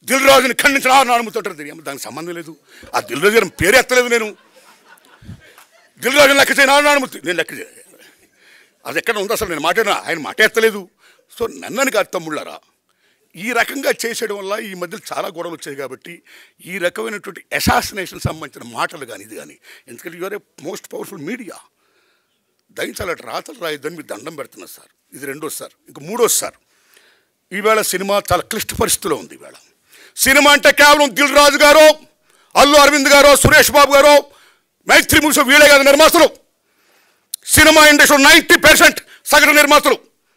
దిల్ రాజుని ఖండించిన నడుముతుంటారు. దానికి సంబంధం లేదు. ఆ దిల్ రాజు గారి పేరు ఎత్తలేదు. నేను దిల్ రాజుని లెక్క చేయను నడుముతి నేను లెక్క చేయ అది ఎక్కడ ఉంది అసలు. నేను మాట్లాడినా ఆయన మాట ఎత్తలేదు. సో నన్నని కాదు తమ్ముళ్ళారా, ఈ రకంగా చేసేయడం వల్ల ఈ మధ్యలో చాలా గొడవలు వచ్చాయి. కాబట్టి ఈ రకమైనటువంటి అసాసినేషన్ సంబంధించిన మాటలు కానీ ఇది కానీ, ఎందుకంటే you are a most powerful media, దయించాలి రాతలు రాయొద్దని మీరు దండం పెడుతున్నారు సార్. ఇది రెండోది సార్. ఇంక మూడోది సార్, ఈవేళ సినిమా చాలా క్లిష్ట పరిస్థితిలో ఉంది. ఈవేళ సినిమా అంటే కేవలం దిల్ రాజు గారు, అల్లు అరవింద్ గారు, సురేష్ బాబు గారు, మైత్రి మూవీస్ వీళ్ళే కాదు నిర్మాతలు. సినిమా ఇండస్ట్రీ 90% సగటు నిర్మాతలు.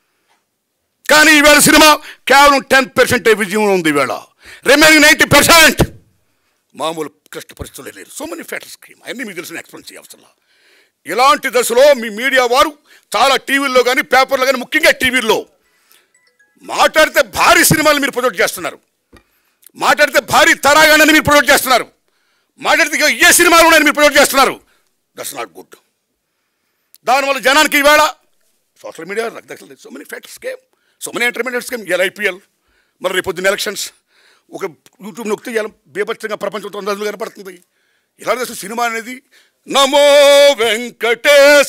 కానీ ఈవేళ సినిమా కేవలం 10% విజయంలో ఉంది. ఈవేళ రిమైనింగ్ 90% మామూలు క్లిష్ట పరిస్థితులే లేరు. సో మెనీ ఫ్యాక్టర్స్ స్క్రీమ్ అన్నీ మీకు తెలిసిన ఎక్స్ప్లెయిన్ చేయవసరం. ఇలాంటి దశలో మీ మీడియా వారు చాలా టీవీల్లో కానీ పేపర్లో కానీ, ముఖ్యంగా టీవీల్లో మాట్లాడితే భారీ సినిమాలు మీరు ప్రొజెక్ట్ చేస్తున్నారు, మాట్లాడితే భారీ తరాగానని మీరు ప్రొజెక్ట్ చేస్తున్నారు, మాట్లాడితే ఏ సినిమాలు ఉన్నాయని మీరు ప్రొజెక్ట్ చేస్తున్నారు. That's not good. దానివల్ల జనానికి ఈవేళ సోషల్ మీడియా రకరకాల so many factors scam, so many entertainment scam. ఇలా ఐపీఎల్, మరి రేపొద్దున ఎలక్షన్స్, ఒక యూట్యూబ్ నొక్కితే ఇలా బేపచ్చంగా ప్రపంచంతో అందరూ కనపడుతుంది. ఇలా సినిమా అనేది నమో వెంకటేశ,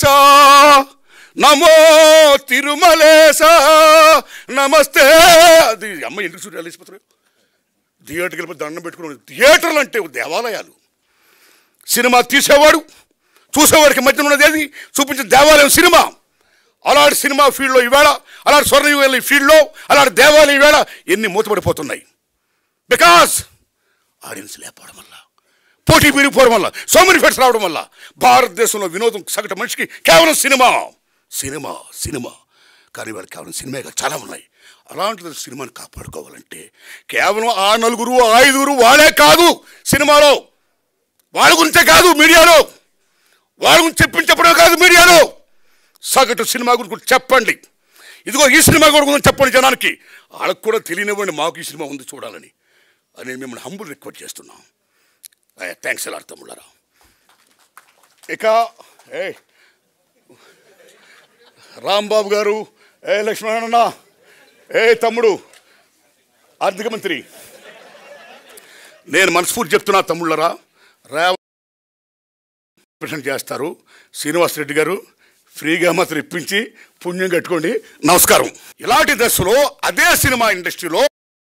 నమో తిరుమలేశ, నమస్తే. అది అమ్మ ఎందుకు చూడాలి వెళ్ళిపోతారు. థియేటర్కి వెళ్ళిపోయి దండం పెట్టుకుని, థియేటర్లు అంటే దేవాలయాలు. సినిమా తీసేవాడు చూసేవాడికి మధ్యన ఉన్నది ఏది చూపించే దేవాలయం సినిమా. అలాంటి సినిమా ఫీల్డ్లో ఈవేళ, అలాంటి స్వర్ణయుగ ఫీల్డ్లో, అలాంటి దేవాలయం ఈవేళ ఎన్ని మూతపడిపోతున్నాయి. బికాస్ ఆడియన్స్ లేకపోవడం వల్ల, పోటీ పెరిగిపోవడం వల్ల, సో మెనీ ఫెట్స్ రావడం వల్ల భారతదేశంలో వినోదం సగటు మనిషికి కేవలం సినిమా సినిమా సినిమా. కానీ వాళ్ళు కేవలం సినిమాగా చాలా ఉన్నాయి. అలాంటి సినిమాని కాపాడుకోవాలంటే కేవలం ఆ నలుగురు ఐదుగురు వాళ్ళే కాదు సినిమాలో, వాళ్ళ గురించే కాదు మీడియాలో, వాళ్ళ గురించి చెప్పడం కాదు మీడియాలో, సగటు సినిమా గురించి చెప్పండి. ఇదిగో ఈ సినిమా గురించి చెప్పండి జనానికి. వాళ్ళకు కూడా తెలియనివ్వండి మాకు ఈ సినిమా ఉంది చూడాలని అని మిమ్మల్ని హంబుల్ రిక్వెస్ట్ చేస్తున్నాం. థ్యాంక్స్ ఎలా తమ్ముళ్ళారా. ఇక రాంబాబు గారు, లక్ష్మణ, తమ్ముడు ఆర్థిక మంత్రి, నేను మనస్ఫూర్తి చెప్తున్నా తమ్ముళ్ళరా, రిప్రజెంట్ చేస్తారు. శ్రీనివాస్ రెడ్డి గారు ఫ్రీగా మాత్రం ఇప్పించి పుణ్యం కట్టుకోండి. నమస్కారం. ఇలాంటి దశలో అదే సినిమా ఇండస్ట్రీలో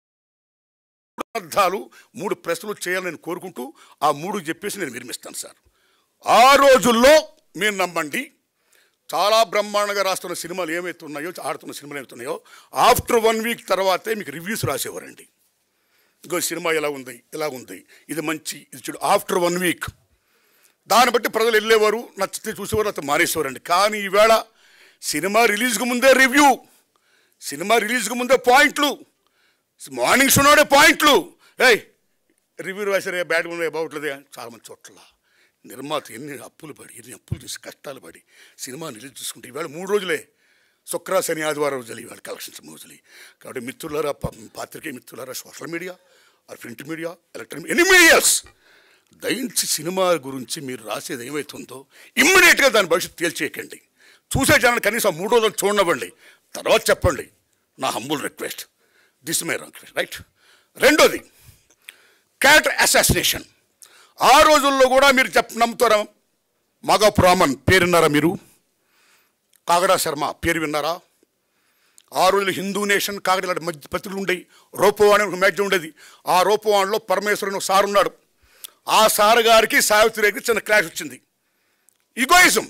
3 ప్రశ్నలు చేయాలని నేను కోరుకుంటూ ఆ 3 చెప్పేసి నేను విరమిస్తాను సార్. ఆ రోజుల్లో మీరు నమ్మండి, చాలా బ్రహ్మాండంగా రాస్తున్న సినిమాలు ఏమైతే ఉన్నాయో, ఆడుతున్న సినిమాలు ఏమవుతున్నాయో, ఆఫ్టర్ 1 వీక్ తర్వాతే మీకు రివ్యూస్ రాసేవారండి. ఇంకో సినిమా ఎలా ఉంది, ఇలా ఉంది, ఇది మంచి, ఇది చూడు. ఆఫ్టర్ 1 వీక్ దాన్ని బట్టి ప్రజలు వెళ్ళేవారు, నచ్చితే చూసేవారు, అతను మానేసేవారండి. కానీ ఈవేళ సినిమా రిలీజ్కి ముందే రివ్యూ, సినిమా రిలీజ్కి ముందే పాయింట్లు, మార్నింగ్ షోనే పాయింట్లు. రివ్యూ రాసారే బ్యాడ్ ఉన్నాయి బాగుంటుంది. చాలామంది చోట్ల నిర్మాత ఎన్ని అప్పులు చేసి కష్టాలు పడి సినిమా రిలీజ్ చేసుకుంటే ఈవేళ 3 రోజులే, శుక్ర శని ఆదివారం రోజులు ఈవేళ కలెక్షన్స్ రోజులు. కాబట్టి మిత్రులారా, పాత్రికేయ మిత్రులారా, social media, print media, electronic any medias, దయించి సినిమా గురించి మీరు రాసేది ఏమవుతుందో ఇమ్మీడియట్గా దాని భవిష్యత్తు తేల్చేయకండి. చూసే జనాన్ని కనీసం 3 రోజులు చూడనివ్వండి, తర్వాత చెప్పండి. నా humble request, this my request, right. రెండోది క్యారెక్టర్ అసాసినేషన్. ఆ రోజుల్లో కూడా మీరు నమ్ముతారా? మాగాపు రామన్ పేరు విన్నారా మీరు? కాగడా శర్మ పేరు విన్నారా? ఆ రోజులు హిందూ నేషన్ కాగడా ఇలాంటి మధ్య పత్రికలు ఉండేవి. రూపవాణి ఒక మ్యాగజైన్ ఉండేది. ఆ రూపవాణిలో పరమేశ్వరుని ఒక సార్ ఉన్నాడు. ఆ సార్ గారికి సావిత్రికి చిన్న క్లాష్ వచ్చింది. ఈగోయిజం.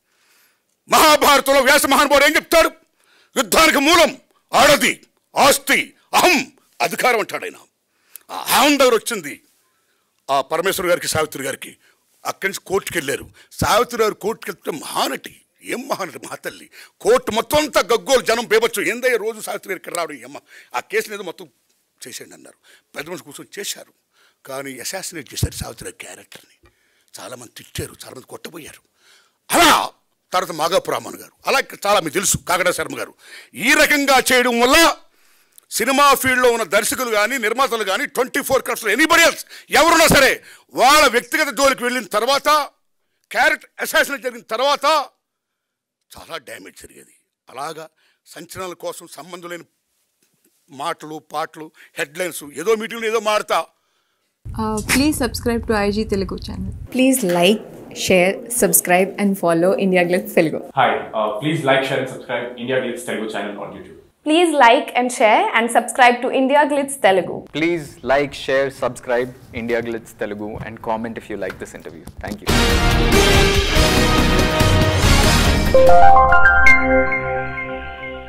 మహాభారతంలో వ్యాస మహానుభావుడు ఏం చెప్తాడు? యుద్ధానికి మూలం ఆడది, ఆస్తి, అహం, అధికారం అంటాడు ఆయన. ఆ అహం దగ్గర వచ్చింది ఆ పరమేశ్వర గారికి, సావిత్రి గారికి. అక్కడి నుంచి కోర్టుకి వెళ్ళారు. సావిత్రి గారు కోర్టుకి వెళ్తే మహానటి, ఏం మహానటి, మహాతల్లి. కోర్టు మొత్తం అంతా గగ్గోలు, జనం బేబచ్చు. ఏందయ్య రోజు సావిత్రి గారికి రావడం, ఏమ్మ ఆ కేసుని ఏదో మొత్తం చేసేయండి అన్నారు. పెద్ద మనిషి కూర్చొని చేశారు. కానీ అసాసినేట్ చేశారు సావిత్రి గారి క్యారెక్టర్ని. చాలామంది తిట్టారు, చాలామంది కొట్టబోయారు. అలా తర్వాత మాగాపు రామన్ గారు, అలా చాలా మీకు తెలుసు కాగడా శర్మ గారు. ఈ రకంగా చేయడం వల్ల సినిమా ఫీల్డ్లో ఉన్న దర్శకులు కానీ, నిర్మాతలు కానీ, 24 క్రాఫ్ట్స్లో ఎనీబడి ఎల్స్ ఎవరున్నా సరే, వాళ్ళ వ్యక్తిగత జోలికి వెళ్ళిన తర్వాత, క్యారెక్టర్ అసాసినేట్ జరిగిన తర్వాత చాలా డ్యామేజ్ జరిగేది. అలాగా సంచలనాల కోసం సంబంధం లేని మాటలు పాటలు హెడ్లైన్స్ ఏదో మీటింగ్లో ఏదో మాడతా. Please subscribe to IG Telugu channel. Please like, share, subscribe and follow India Glitz Telugu. Hi, please like, share and subscribe India Glitz Telugu channel on YouTube. Please like and share and subscribe to India Glitz Telugu. Please like, share, subscribe India Glitz Telugu and comment if you like this interview. Thank you.